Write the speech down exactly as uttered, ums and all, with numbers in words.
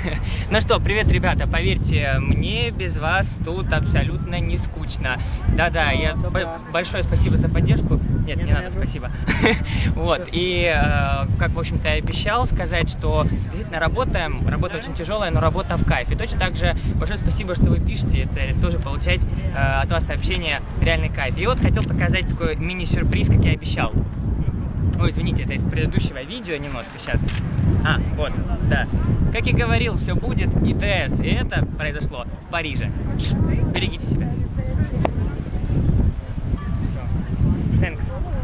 Ну что, привет, ребята, поверьте, мне без вас тут абсолютно не скучно. Да-да, я большое спасибо за поддержку. Нет, не надо, спасибо. Вот, и как, в общем-то, я обещал сказать, что действительно работаем, работа очень тяжелая, но работа в кайф. И точно так же большое спасибо, что вы пишете, это тоже получать от вас сообщения реальный кайф. И вот хотел показать такой мини-сюрприз, как я обещал. Ой, извините, это из предыдущего видео немножко сейчас. А, вот, да. Как и говорил, все будет ИТС, и это произошло в Париже. Берегите себя. Все. Thanks.